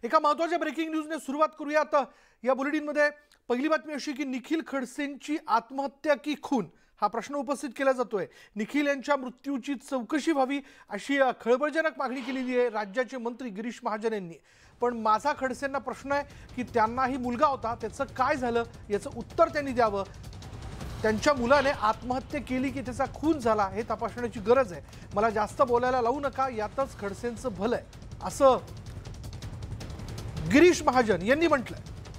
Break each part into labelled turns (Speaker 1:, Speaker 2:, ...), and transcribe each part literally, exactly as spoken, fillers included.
Speaker 1: एका महत्त्वाच्या ब्रेकिंग न्यूजने सुरुवात करूया आता या बुलेटिनमध्ये। पहिली बातमी अशी की निखिल खडसेंची आत्महत्या की खून हा प्रश्न उपस्थित केला जातोय। निखिल यांच्या मृत्यूची चौकशी व्हावी अशी खळबळजनक मागणी केलेली आहे राज्याचे मंत्री गिरीश महाजन यांनी। पण माझा खडसेंना प्रश्न आहे की त्यांनाही मुलगा होता, त्याचं काय झालं याचं उत्तर त्यांनी द्यावं। त्यांच्या मुलाने आत्महत्या केली की त्याचा खून झाला हे तपासण्याची गरज आहे। मला जास्त बोलायला लावू नका, यातच खडसेंचं भलं आहे असं गिरीश महाजन यांनी म्हटलंय।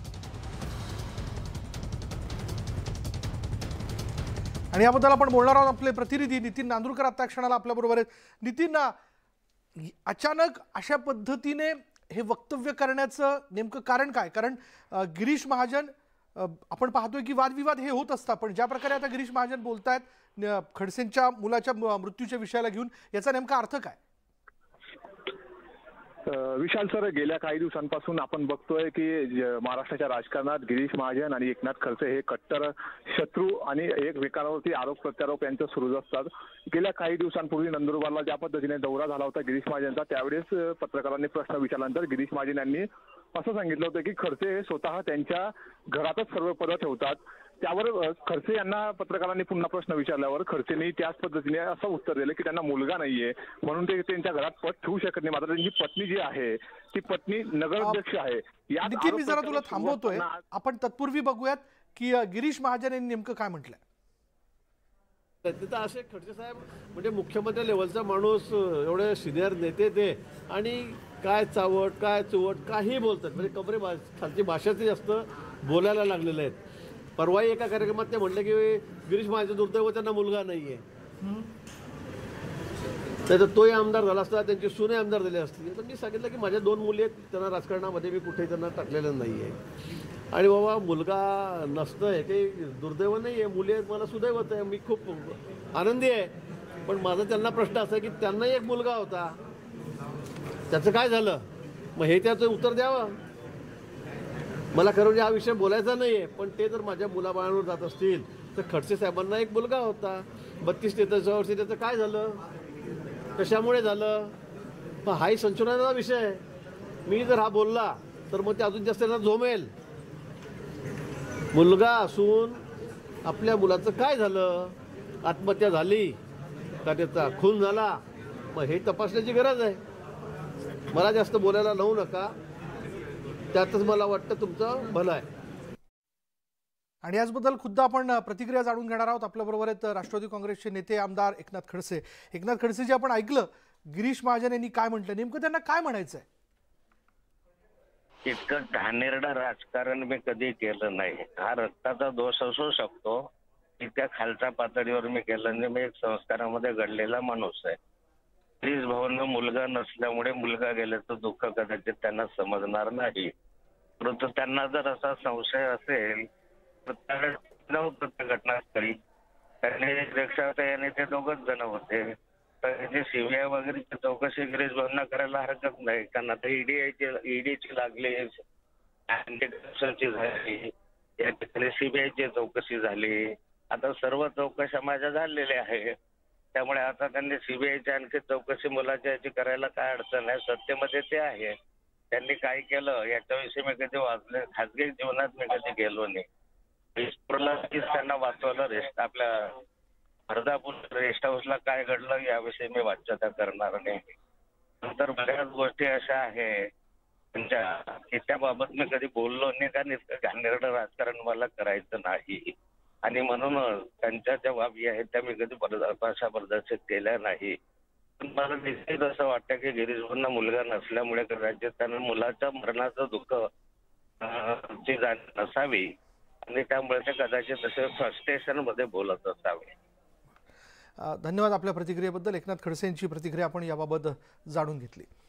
Speaker 1: आणि याबद्दल आपण बोलणार आहोत आपले प्रतिनिधी नितीन नांदुरकर आता क्षणाला आपल्या बरोबर आहेत। नितीन, अचानक अशा पद्धतीने हे वक्तव्य करण्याचं नेमकं कारण काय? कारण गिरीश महाजन आपण पाहतोय की वादविवाद हे होत असतात, पण ज्या प्रकारे आता गिरीश महाजन बोलतायत खडसेंच्या मुलाच्या मृत्यूच्या विषयाला घेऊन, याचा नेमका अर्थ काय?
Speaker 2: विशाल सर, गेल्या काही दिवसांपासून आपण बघतोय की महाराष्ट्राच्या राजकारणात गिरीश महाजन आणि एकनाथ खडसे हे कट्टर शत्रू आणि एकमेकांवरती आरोप प्रत्यारोप यांचं सुरूच असतात। गेल्या काही दिवसांपूर्वी नंदुरबारला ज्या पद्धतीने दौरा झाला होता गिरीश महाजनचा, त्यावेळेस पत्रकारांनी प्रश्न विचारल्यानंतर गिरीश महाजन यांनी असं सांगितलं होतं की खडसे हे स्वतः त्यांच्या घरातच सर्व पदं ठेवतात। त्यावर खडसे यांना पत्रकारांनी पुन्हा प्रश्न विचारल्यावर खडसेंनी त्याच पद्धतीने असं उत्तर दिलं की त्यांना मुलगा नाहीये म्हणून ते त्यांच्या घरात पद ठेवू शकत नाही। मात्र त्यांची पत्नी जी आहे ती पत्नी नगराध्यक्ष आहे।
Speaker 1: नितीन, मी जरा तुला थांबवतोय, आपण तत्पूर्वी बघूयात की गिरीश महाजन यांनी नेमकं काय म्हटलंय।
Speaker 3: तिथं असे खडसे साहेब म्हणजे मुख्यमंत्री लेवलचा माणूस, एवढे सिनियर नेते ते, आणि काय चावट काय चुवट काही बोलतात, म्हणजे कबरे खालची भाषेचे जास्त बोलायला लागलेले आहेत। परवाही एका कार्यक्रमात ते म्हटले की गिरीश महाजन दुर्दैव त्यांना मुलगा नाहीये, तर तोही आमदार झाला असता, त्यांची सुने आमदार झाली असती। तर मी सांगितलं की माझ्या दोन मुली आहेत, त्यांना राजकारणामध्ये मी कुठेही त्यांना टाकलेलं नाही आहे। आणि बाबा मुलगा नसतं हे काही दुर्दैव नाही आहे, मुली आहेत मला सुदैवच आहे, मी खूप आनंदी आहे। पण माझा त्यांना प्रश्न असा की त्यांनाही एक मुलगा होता, त्याचं काय झालं, मग हे त्याचं उत्तर द्यावं। मला खरं म्हणजे हा विषय बोलायचा नाही आहे, पण ते जर माझ्या मुलाबाळांवर जात असतील तर खडसे साहेबांना एक मुलगा होता बत्तीस तेहतीस वर्षी, त्याचं काय झालं, कशामुळे झालं, मग हाही संशोधनाचा विषय आहे। मी जर हा बोलला तर मग ते अजून जास्त त्यांना झोमेल। मुलगा असून आपल्या मुलाचं काय झालं, आत्महत्या झाली का त्याचा खून झाला, मग हे तपासण्याची गरज आहे। मला जास्त बोलायला लावू नका, त्यातच मला वाटतं तुमचं भलं आहे।
Speaker 1: आणि याचबद्दल खुद्द आपण प्रतिक्रिया जाणून घेणार आहोत। आपल्या बरोबर आहेत राष्ट्रवादी काँग्रेसचे नेते आमदार एकनाथ खडसे। एकनाथ खडसे जे आपण ऐकलं गिरीश महाजन यांनी काय म्हटलं, नेमकं त्यांना काय म्हणायचंय?
Speaker 4: इतकं घाणेरडं राजकारण मी कधी केलं नाही। हा रक्ताचा दोष असू शकतो, इतक्या खालच्या पातळीवर मी केलं नाही। मी एक संस्कारामध्ये घडलेला माणूस आहे। गिरीश भाऊंना मुलगा नसल्यामुळे मुलगा गेल्याचं दुःख कदाचित त्यांना समजणार नाही, परंतु त्यांना जर असा संशय असेल तर त्या घटनास्थळी त्यांनी रिक्षाने ते दोघच जण होते, तर सीबीआय वगैरेची चौकशी गिरीश भाऊंना करायला हरकत नाही। कारण आता ईडीची ईडीची लागली, अँटी करप्शनची झाली, या ठिकाणी सीबीआयची चौकशी झाली, आता सर्व चौकशा माझ्या झालेल्या आहे। त्यामुळे आता त्यांनी सीबीआयची आणखी चौकशी मुलाच्या याची करायला काय अडचण आहे, सत्तेमध्ये ते आहे। त्यांनी काय केलं याच्याविषयी मी कधी वाचले, खाजगी जीवनात मी कधी गेलो नाही। त्यांना वाचवलं, रेस्ट आपल्या अर्धापूर रेस्ट हाऊसला काय घडलं याविषयी मी वाच्यता करणार नाही। नंतर बऱ्याच गोष्टी अशा आहे त्यांच्या की त्याबाबत मी कधी बोललो नाही, कारण इतकं घाणेरडं राजकारण मला करायचं नाही। आणि म्हणून त्यांच्या ज्या बाबी आहेत त्या मी कधी भाषा प्रदर्शित केल्या नाही। पण मला निश्चित असं वाटतं की गिरीश भाऊंना मुलगा नसल्यामुळे कदाचित त्यांना मुलाच्या मरणाचं दुःख ची जाणीव नसावी आणि त्यामुळे ते कदाचित असे फ्रस्ट्रेशन मध्ये बोलत असावे।
Speaker 1: धन्यवाद आपल्या प्रतिक्रियेबद्दल। एकनाथ खडसे यांची प्रतिक्रिया आपण याबाबत जाणून घेतली।